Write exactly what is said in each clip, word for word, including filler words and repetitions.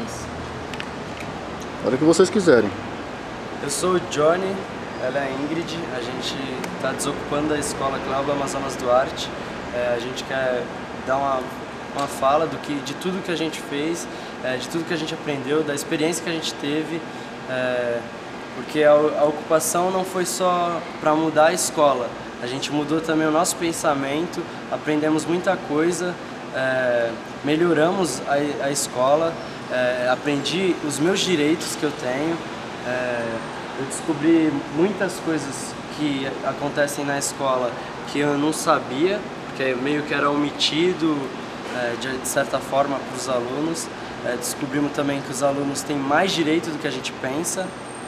nomes. A hora que vocês quiserem. Eu sou o Johnny, ela é a Ingrid, a gente está desocupando a escola Cláudio Amazonas Duarte. É, a gente quer dar uma, uma fala do que, de tudo que a gente fez, é, de tudo que a gente aprendeu, da experiência que a gente teve, é, porque a, a ocupação não foi só para mudar a escola, a gente mudou também o nosso pensamento, aprendemos muita coisa, é, melhoramos a, a escola, é, aprendi os meus direitos que eu tenho, é, eu descobri muitas coisas que acontecem na escola que eu não sabia, porque meio que era omitido é, de, de certa forma para os alunos. É, descobrimos também que os alunos têm mais direito do que a gente pensa.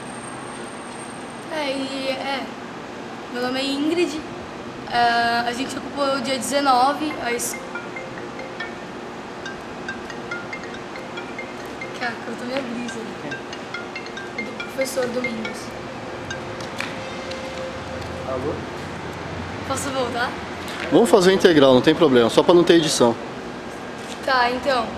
É, e é, meu nome é Ingrid, é, a gente ocupou o dia dezenove, a es... Cara, cortou minha brisa. Do professor Domingos. Alô? Posso voltar? Vamos fazer integral, não tem problema, só para não ter edição. Tá, então,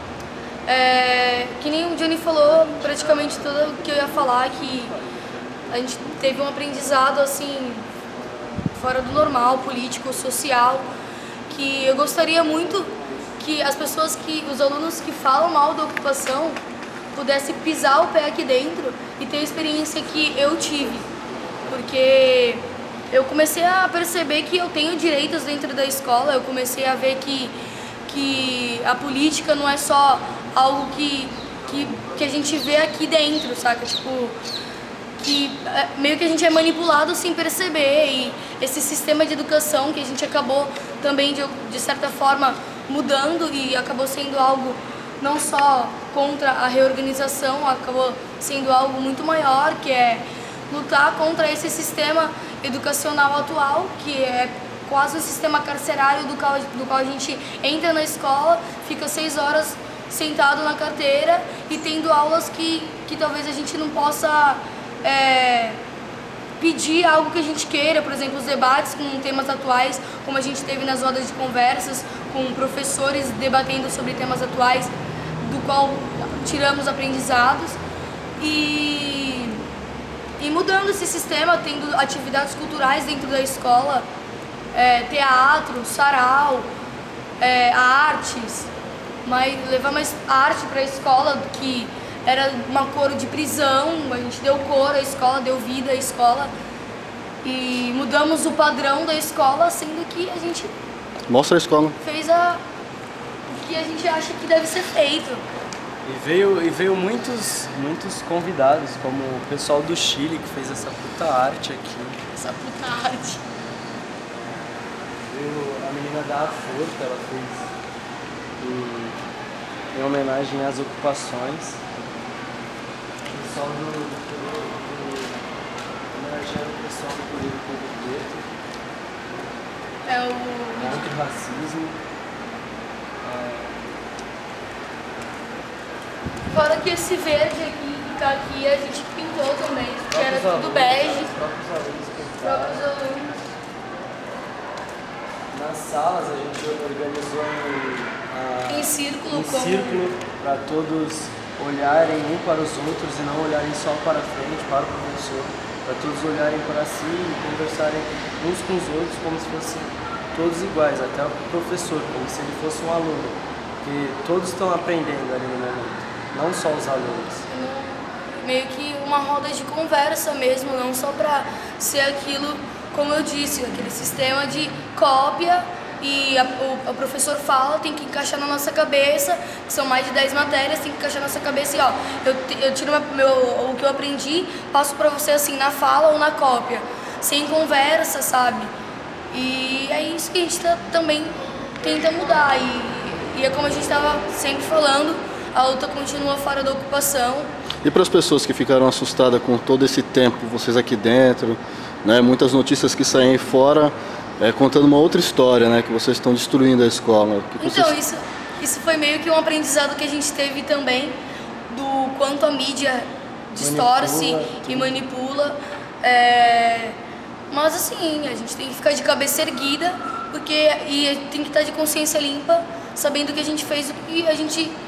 é, que nem o Johnny falou, praticamente tudo que eu ia falar, que a gente teve um aprendizado, assim, fora do normal, político, social, que eu gostaria muito que as pessoas, que os alunos que falam mal da ocupação, pudessem pisar o pé aqui dentro e ter a experiência que eu tive, porque eu comecei a perceber que eu tenho direitos dentro da escola, eu comecei a ver que, que a política não é só algo que, que, que a gente vê aqui dentro, saca? Tipo, que meio que a gente é manipulado sem perceber, e esse sistema de educação que a gente acabou também, de, de certa forma, mudando, e acabou sendo algo não só contra a reorganização, acabou sendo algo muito maior, que é lutar contra esse sistema educacional atual, que é quase um sistema carcerário do qual, do qual a gente entra na escola, fica seis horas sentado na carteira e tendo aulas que, que talvez a gente não possa é, pedir algo que a gente queira, por exemplo, os debates com temas atuais, como a gente teve nas rodas de conversas, com professores debatendo sobre temas atuais, do qual tiramos aprendizados, e, e mudando esse sistema, tendo atividades culturais dentro da escola, é, teatro, sarau, é, artes, mas levar mais arte para a escola, que era uma coro de prisão, a gente deu cor à escola, deu vida à escola, e mudamos o padrão da escola, sendo que a gente Mostra a escola. fez a, o que a gente acha que deve ser feito. E veio, e veio muitos, muitos convidados, como o pessoal do Chile, que fez essa puta arte aqui. Essa puta arte. Veio a menina da Forca, ela fez em, em homenagem às ocupações. O pessoal do, do, do, do homenageando o pessoal do Poder do Povo Preto. É o... Antirracismo. É, Fora que esse verde aqui, que tá aqui, a gente pintou também, que era tudo bege. Os próprios alunos Os pintaram. próprios alunos. Nas salas a gente organizou em, a, Em círculo, em como... círculo para todos olharem um para os outros e não olharem só para frente, para o professor, para todos olharem para si e conversarem uns com os outros como se fossem todos iguais, até o professor, como se ele fosse um aluno, porque todos estão aprendendo ali no momento, não só os alunos. Meio que uma roda de conversa mesmo, não só para ser aquilo, como eu disse, aquele sistema de cópia, e a, o, o professor fala, tem que encaixar na nossa cabeça, que são mais de dez matérias, tem que encaixar na nossa cabeça e ó, eu, eu tiro meu, o que eu aprendi, passo para você assim, na fala ou na cópia, sem conversa, sabe? E é isso que a gente tá, também tenta mudar, e, e é como a gente estava sempre falando, a luta continua fora da ocupação. E para as pessoas que ficaram assustadas com todo esse tempo, vocês aqui dentro, né, muitas notícias que saem fora, é, contando uma outra história, né, que vocês estão destruindo a escola. Que Então, vocês... isso, isso foi meio que um aprendizado que a gente teve também, do quanto a mídia distorce Manipula e manipula. É, mas assim, a gente tem que ficar de cabeça erguida, porque, e tem que estar de consciência limpa, sabendo que a gente fez o que a gente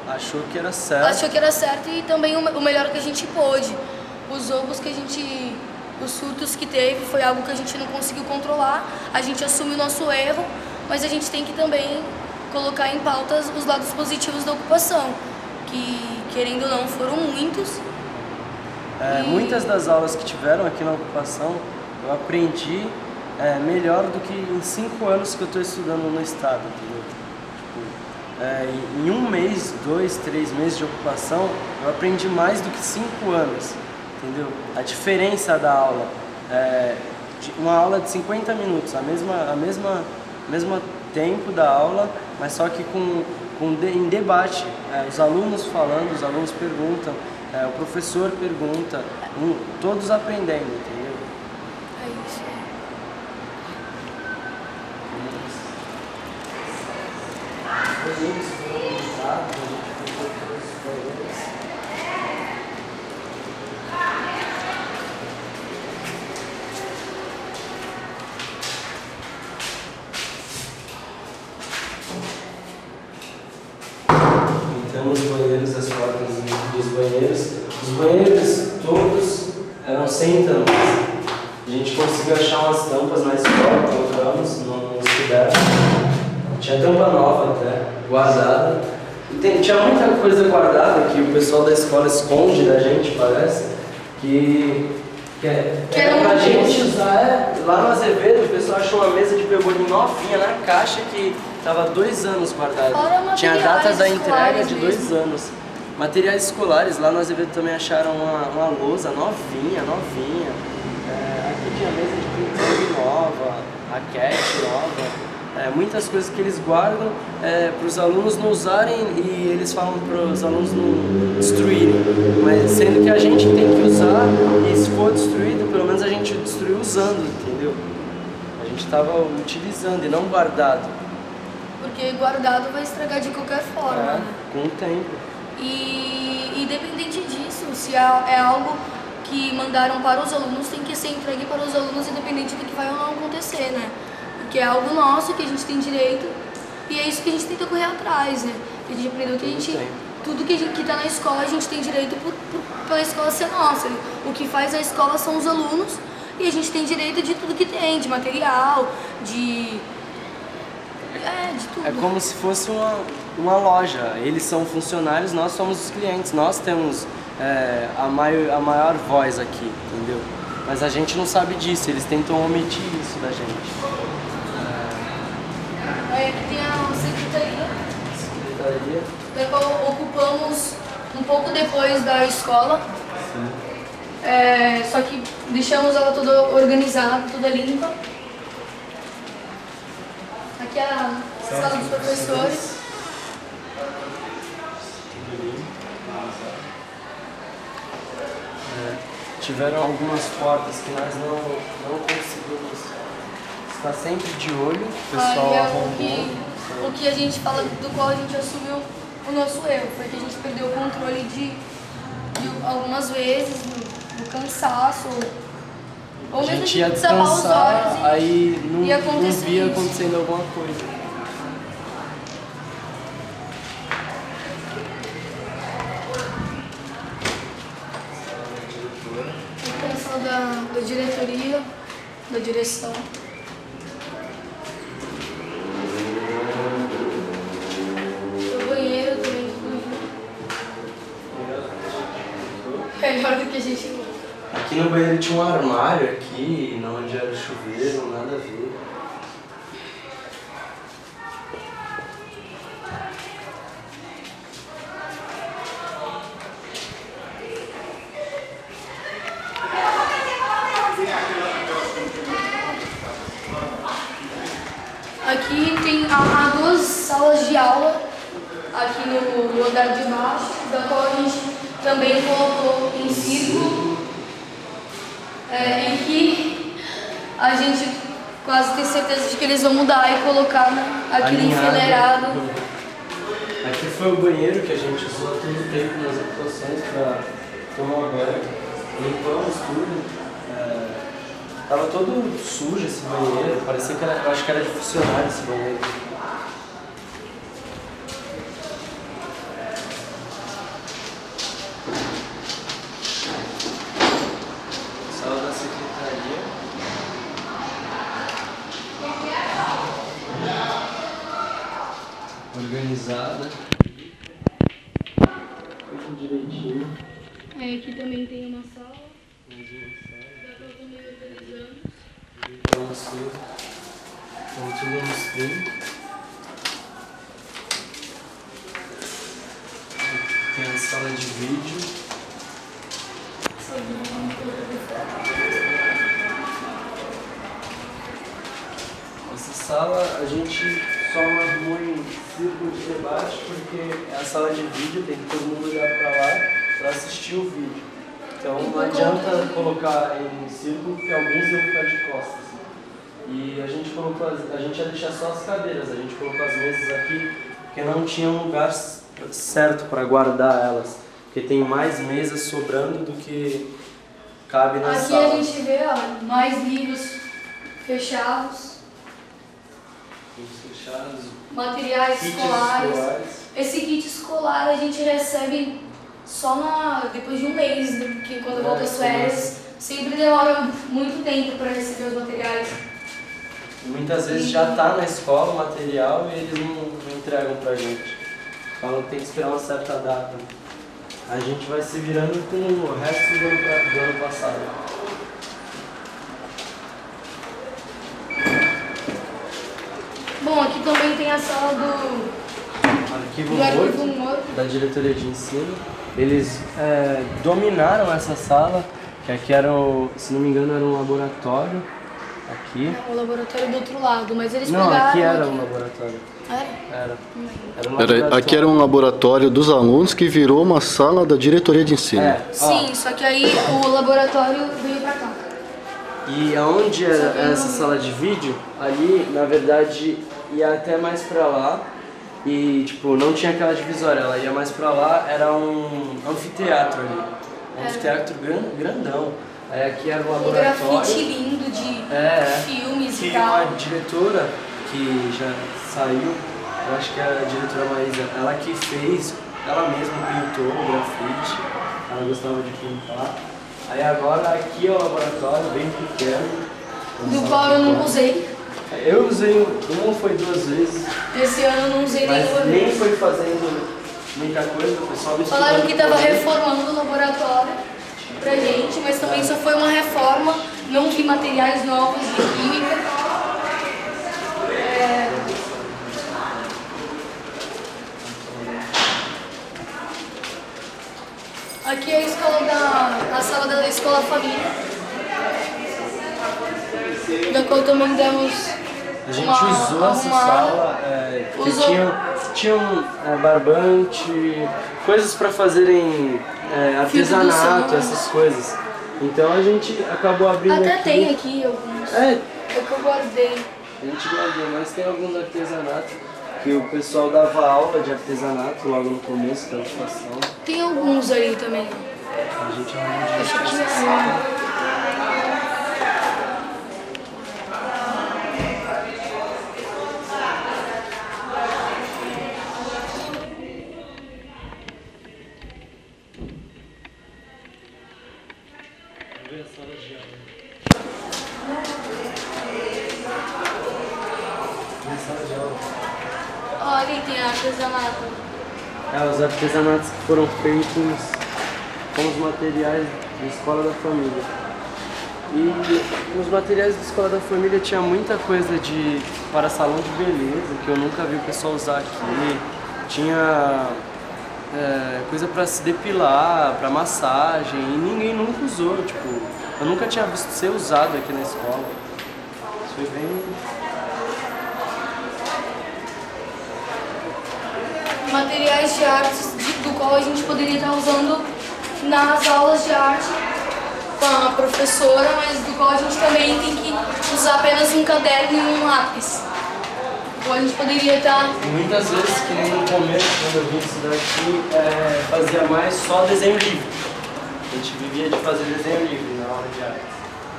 Achou que era certo. Achou que era certo e também o, o melhor que a gente pôde. Os roubos que a gente, os surtos que teve foi algo que a gente não conseguiu controlar, a gente assume o nosso erro, mas a gente tem que também colocar em pautas os lados positivos da ocupação, que querendo ou não foram muitos. É, e... Muitas das aulas que tiveram aqui na ocupação eu aprendi é, melhor do que em cinco anos que eu estou estudando no estado, entendeu? Tipo, é, em um mês, dois, três meses de ocupação, eu aprendi mais do que cinco anos, entendeu? A diferença da aula, é, uma aula de cinquenta minutos, a mesma, a mesma, mesmo tempo da aula, mas só que com, com de, em debate, é, os alunos falando, os alunos perguntam, é, o professor pergunta, um, todos aprendendo, entendeu? É isso. Então os banheiros, as portas dos banheiros, os banheiros todos eram sem tampas. A gente conseguiu achar umas tampas na escola, colocamos, não estiveram. Tinha tampa nova até, guardada. E tem, tinha muita coisa guardada que o pessoal da escola esconde da gente, parece, que, que é, Que era era pra um gente usar. É, lá no Azevedo, o pessoal achou uma mesa de pebolim novinha na caixa que estava dois anos guardada. Fora Tinha a materiais data da entrega escolares de mesmo. dois anos. Materiais escolares, lá no Azevedo também acharam uma, uma lousa novinha, novinha. É, aqui tinha mesa de ping-pong nova, raquete nova. É, muitas coisas que eles guardam é, para os alunos não usarem e eles falam para os alunos não destruírem. Mas sendo que a gente tem que usar e se for destruído, pelo menos a gente destruiu usando, entendeu? A gente estava utilizando e não guardado. Porque guardado vai estragar de qualquer forma, É, né? com o tempo. E independente disso, se é, é algo que mandaram para os alunos, tem que ser entregue para os alunos independente do que vai ou não acontecer, né? Porque é algo nosso, que a gente tem direito, e é isso que a gente tenta correr atrás, né? Que a gente aprendeu que a gente, tudo que está na escola a gente tem direito por, por, pela escola ser nossa. O que faz a escola são os alunos, e a gente tem direito de tudo que tem, de material, de... É, de tudo. É como se fosse uma, uma loja. Eles são funcionários, nós somos os clientes. Nós temos é, a, maior, a maior voz aqui, entendeu? Mas a gente não sabe disso, eles tentam omitir isso da gente. Aí aqui tem a secretaria, Secretaria. da qual ocupamos um pouco depois da escola. É, só que deixamos ela toda organizada, toda limpa. Aqui é a sala dos professores. É, tiveram algumas portas que nós não, não conseguimos estar sempre de olho, o pessoal Aí é o arrombou. que, o que a gente fala, do qual a gente assumiu o nosso erro, foi que a gente perdeu o controle de, de algumas vezes, no, no cansaço, ou A mesmo gente de ia tapar os descansar, olhos e aí não, ia não acontecer via isso. acontecendo alguma coisa. Aqui é a sala da, da diretoria, da direção. O banheiro também melhor do que a gente... Aqui no banheiro tinha um armário aqui, onde era o chuveiro, nada a ver. Aqui tem há, há duas salas de aula, aqui no, no andar de baixo, da qual a gente também colocou em círculo, é, em que a gente quase tem certeza de que eles vão mudar e colocar aquele Alinhado. enfileirado. Aqui foi o banheiro que a gente usou todo o tempo nas ocupações para tomar banho. Limpamos tudo. É, tava todo sujo esse banheiro, parecia que era, eu acho que era de funcionário esse banheiro. Limpamos tudo. Então tudo no stream. Tem a sala de vídeo. Essa sala a gente só arrumou em círculo de debate porque é a sala de vídeo, tem que todo mundo olhar para lá para assistir o vídeo. Então não adianta colocar em círculo porque alguns iam ficar de costas. E a gente colocou, as, a gente ia deixar só as cadeiras, a gente colocou as mesas aqui porque não tinha um lugar certo para guardar elas. Porque tem mais mesas sobrando do que cabe na Aqui sala. Aqui a gente vê, ó, mais livros fechados. Livros fechados. Materiais Kits escolares. escolares. Esse kit escolar a gente recebe só na, depois de um mês, né? Porque quando É, volta as férias, sempre demora muito tempo para receber os materiais. Muitas vezes e... já está na escola o material e eles não, não entregam pra gente. Falam que tem que esperar uma certa data. A gente vai se virando com o resto do ano, do ano passado. Bom, aqui também tem a sala do Arquivo do arquivo morto, morto. da diretoria de ensino. Eles é, dominaram essa sala, que aqui era, o, se não me engano, era um laboratório. Aqui. O laboratório do outro lado, mas eles Não, pegaram aqui era aqui. um laboratório. Era? Era. Era um Era, laboratório. aqui era um laboratório dos alunos que virou uma sala da diretoria de ensino. É, ó. Sim, só que aí o laboratório veio pra cá. E aonde era essa sala de vídeo, ali, na verdade, ia até mais pra lá. E, tipo, não tinha aquela divisória, ela ia mais pra lá, era um anfiteatro ali. Um anfiteatro gran, grandão. Aí aqui era o Um laboratório. grafite lindo de É, é. filmes e Que tal. a diretora, que já saiu, eu acho que era a diretora Maísa, ela que fez, ela mesma pintou o grafite, ela gostava de pintar. Aí agora aqui é o laboratório, bem pequeno. Do qual eu não usei. Eu usei uma ou foi duas vezes, Esse ano eu não usei nenhuma mas nem vez. foi fazendo muita coisa, o pessoal do Falaram que estudando estava também. reformando o laboratório pra gente, mas também só foi uma reforma, não vi materiais novos de química. É... Aqui é a escola da a sala da escola família, da qual também demos. A gente uma, usou essa uma, sala, é, porque usou- tinham, tinham é, barbante, coisas para fazerem é, artesanato, Fio essas coisas. Então a gente acabou abrindo Até aqui. tem aqui alguns. É, É que eu guardei. a gente guardou, mas tem alguns artesanatos que o pessoal dava aula de artesanato logo no começo da ocupação. Tem alguns aí também. A gente arrumou Acho de que é. ver a sala de aula. Ver a sala de aula. Olha, ali tem artesanato. É, os artesanatos que foram feitos com os materiais da Escola da Família. E nos materiais da Escola da Família tinha muita coisa de para salão de beleza, que eu nunca vi o pessoal usar aqui. Tinha é, coisa para se depilar, para massagem, e ninguém nunca usou. Tipo, eu nunca tinha visto ser usado aqui na escola. Isso foi bem... Materiais de artes de- do qual a gente poderia estar usando nas aulas de arte com a professora, mas do qual a gente também tem que usar apenas um caderno e um lápis. Ou a gente poderia estar... Muitas vezes, que nem no começo, quando eu vim estudar aqui, é, fazia mais só desenho livre. A gente vivia de fazer desenho livre na aula de arte.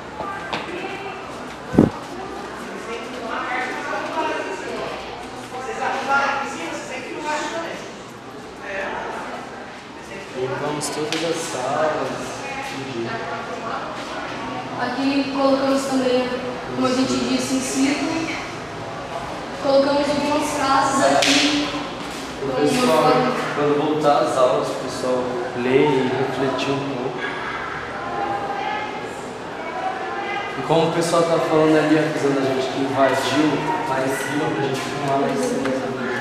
Limpamos todas as salas. Aqui colocamos também, como a gente disse, em círculo. Colocamos algumas frases aqui. O pessoal, quando voltar às aulas, o pessoal lê e refletir um pouco. E como o pessoal tá falando ali, avisando a gente que invadiu lá em cima, pra gente filmar lá em cima também.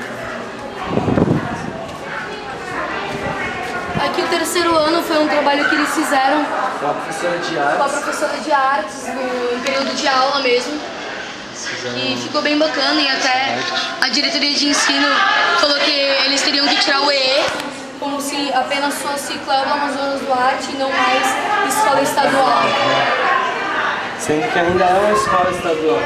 Aqui o terceiro ano foi um trabalho que eles fizeram Com a professora de com a artes. professora de artes, no, em período de aula mesmo. Que ficou bem bacana e até a diretoria de ensino falou que eles teriam que tirar o E E, como se apenas fosse Cleóbal Amazonas Duarte e não mais escola estadual. Sendo que ainda é uma escola estadual.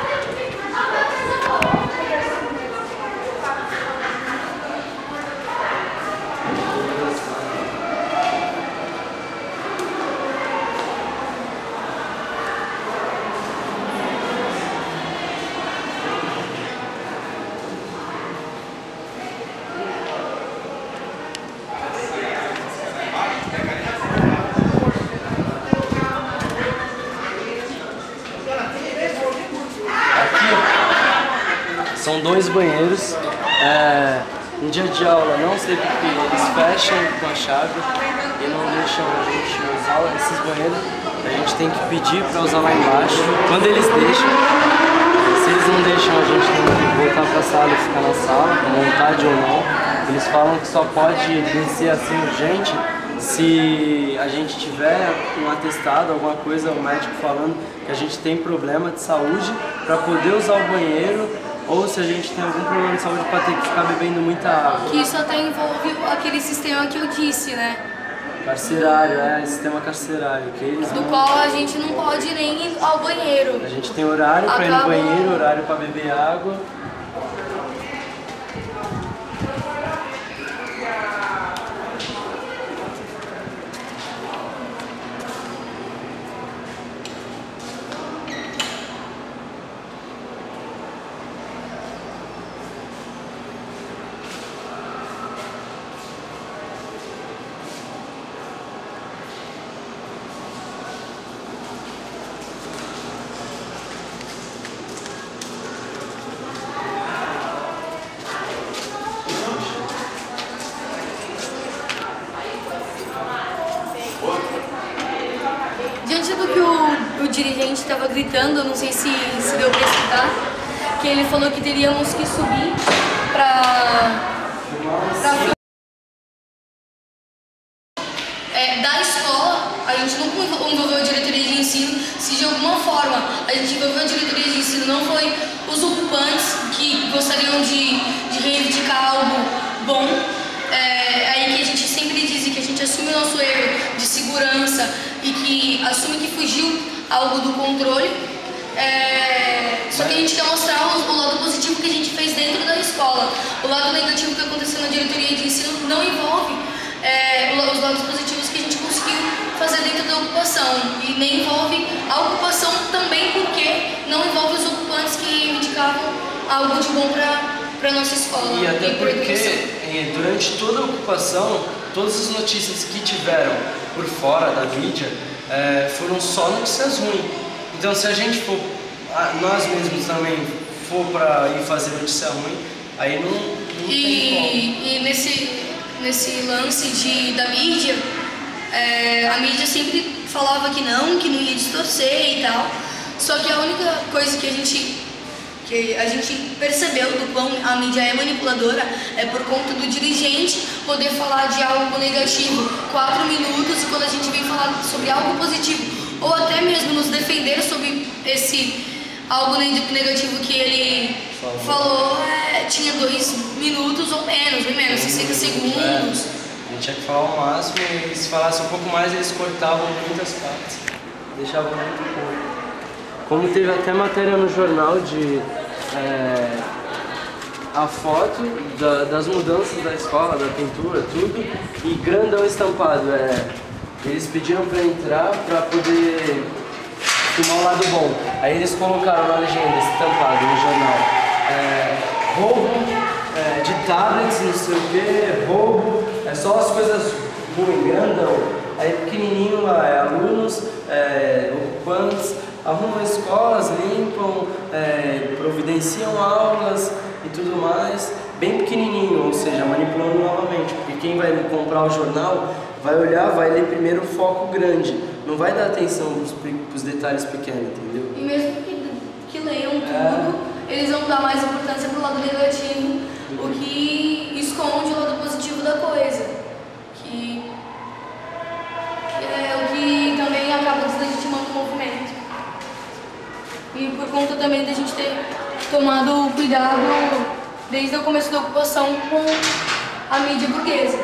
São dois banheiros. É, em dia de aula, não sei porque eles fecham com a chave e não deixam a gente usar esses banheiros. A gente tem que pedir para usar lá embaixo. Quando eles deixam, se eles não deixam, a gente tem que voltar para a sala e ficar na sala, com vontade ou não. Eles falam que só pode descer assim urgente se a gente tiver um atestado, alguma coisa, o médico falando que a gente tem problema de saúde para poder usar o banheiro, ou se a gente tem algum problema de saúde para ter que ficar bebendo muita água. Que isso até envolve aquele sistema que eu disse, né? Carcerário, é, sistema carcerário. Que eles Do não... qual a gente não pode nem ir ao banheiro. A gente tem horário para ir no Acaba... banheiro, horário para beber água. Diante do que o, o dirigente estava gritando, eu não sei se, se deu para escutar, que ele falou que teríamos que subir para é, da escola. A gente não envolveu a diretoria de ensino. Se de alguma forma a gente envolveu a diretoria de ensino, não foi os ocupantes que gostariam de, de reivindicar algo bom. É aí que a gente sempre diz que a gente assume o nosso erro de segurança e que assume que fugiu algo do controle. É... Só que a gente quer mostrar o, o lado positivo que a gente fez dentro da escola. O lado negativo que aconteceu na diretoria de ensino não envolve é, os lados positivos que a gente conseguiu fazer dentro da ocupação. E nem envolve a ocupação também, porque não envolve os ocupantes que reivindicavam algo de bom para a nossa escola. E até porque durante toda a ocupação, todas as notícias que tiveram por fora da mídia é, foram só notícias ruins. Então se a gente for, nós mesmos também for para ir fazer notícia ruim, aí não, não e, tem como. E nesse, nesse lance de, da mídia, é, a mídia sempre falava que não, que não ia distorcer e tal. Só que a única coisa que a gente... que a gente percebeu do quão a mídia é manipuladora é por conta do dirigente poder falar de algo negativo quatro minutos, e quando a gente vem falar sobre algo positivo ou até mesmo nos defender sobre esse algo negativo que ele falou, falou é, tinha dois minutos ou menos, bem menos, sessenta segundos. É, a gente tinha que falar o máximo, e se falasse um pouco mais eles cortavam muitas partes, deixavam muito pouco. Como teve até matéria no jornal de é, a foto da, das mudanças da escola, da pintura, tudo, e grandão estampado. É, eles pediram para entrar para poder filmar o lado bom. Aí eles colocaram na legenda estampado no jornal: é, roubo é, de tablets, não sei o que, roubo, é só as coisas ruins, grandão. Aí pequenininho lá, é, alunos, é, ocupantes, arrumam escolas, limpam, é, providenciam aulas e tudo mais, bem pequenininho, ou seja, manipulando novamente, porque quem vai comprar o jornal vai olhar, vai ler primeiro o foco grande, não vai dar atenção para os detalhes pequenos, entendeu? E mesmo que, que leiam tudo, é. eles vão dar mais importância pro lado negativo, o que esconde o lado positivo da coisa. Que, que é o que também acaba deslegitimando o movimento. E por conta também da gente ter tomado cuidado desde o começo da ocupação com a mídia burguesa.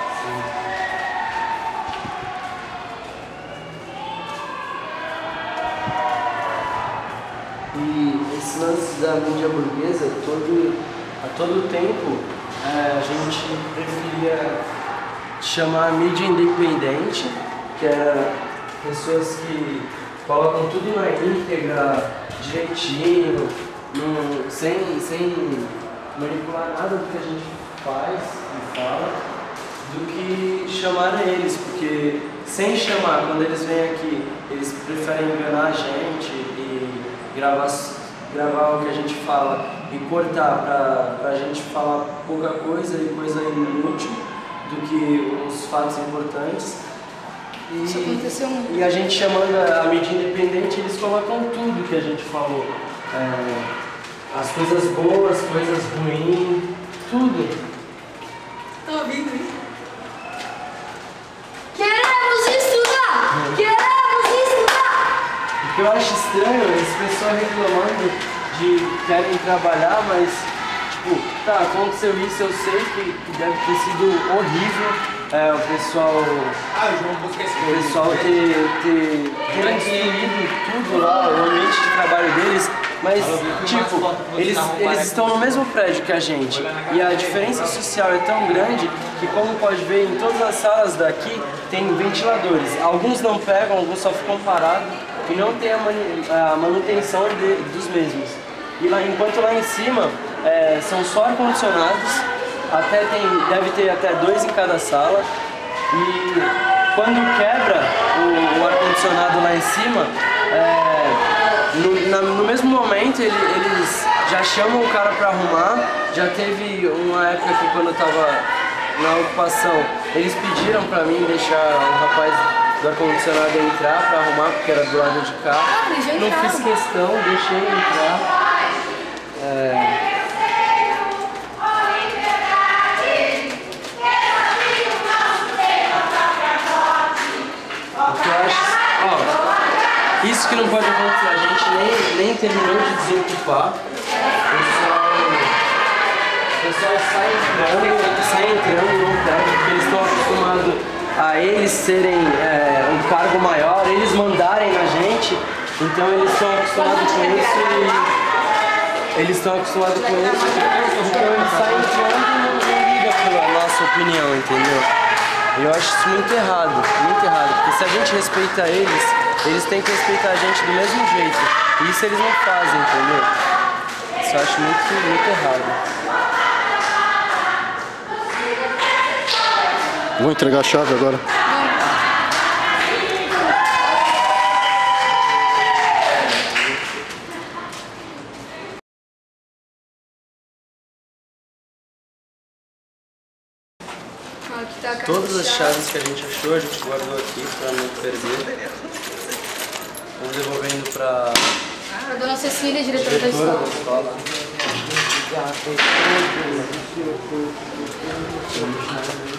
E esse lance da mídia burguesa, todo, a todo tempo, é, a gente preferia chamar a mídia independente, que era pessoas que colocam tudo na íntegra, direitinho, num, sem, sem manipular nada do que a gente faz e fala, do que chamar eles, porque sem chamar, quando eles vêm aqui, eles preferem enganar a gente e gravar, gravar o que a gente fala e cortar para a gente falar pouca coisa e coisa inútil do que os fatos importantes. E, Isso aconteceu muito. E a gente chamando a mídia independente, eles colocam tudo que a gente falou. É, as coisas boas, coisas ruins, tudo. Tá ouvindo isso? Queremos estudar! Queremos estudar! O que eu acho estranho é esse pessoal reclamando de querem trabalhar, mas tipo, tá, aconteceu isso, eu sei que, que deve ter sido horrível. É, o pessoal, ah, o João busca esse o pessoal ter, ter transferido tudo lá, o ambiente de trabalho deles, mas tipo, eles, eles estão no mesmo prédio que a gente e a diferença social é tão grande que, como pode ver, em todas as salas daqui tem ventiladores. Alguns não pegam, alguns só ficam parados e não tem a, manu a manutenção de, dos mesmos. E lá, enquanto lá em cima é, são só ar-condicionados. Até tem, deve ter até dois em cada sala e quando quebra o, o ar-condicionado lá em cima, é, no, na, no mesmo momento ele, eles já chamam o cara para arrumar. Já teve uma época que quando eu estava na ocupação, eles pediram para mim deixar o rapaz do ar-condicionado entrar para arrumar, porque era do lado de cá. Não fiz questão, deixei ele entrar. É, Isso que não pode acontecer, a gente nem, nem terminou de desocupar, o pessoal, o pessoal sai entrando, sai entrando no prédio, porque eles estão acostumados a eles serem é, um cargo maior, eles mandarem na gente, então eles estão acostumados com isso e eles estão acostumados com isso, então eles saem entrando e não, não ligam pela nossa opinião, entendeu? E eu acho isso muito errado, muito errado, porque se a gente respeita eles, eles têm que respeitar a gente do mesmo jeito. E isso eles não fazem, entendeu? Isso eu acho muito, muito errado. Vou entregar a chave agora. Todas as chaves que a gente achou, a gente guardou aqui para não perder. Vamos devolvendo para a dona Cecília, diretora da escola. Da escola.